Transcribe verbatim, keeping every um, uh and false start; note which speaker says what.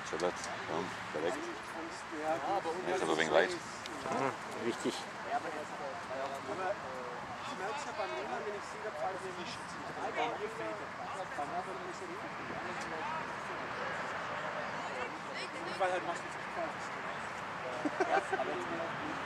Speaker 1: Schellert, ja, perfekt. Jetzt aber ein wenig weit.
Speaker 2: Ja, richtig.
Speaker 3: Ich merke es ja beim Rennen, wenn ich sehe, der Pfeil ist nicht drei gefädelt. Weil halt meistens nicht Pfeil ist.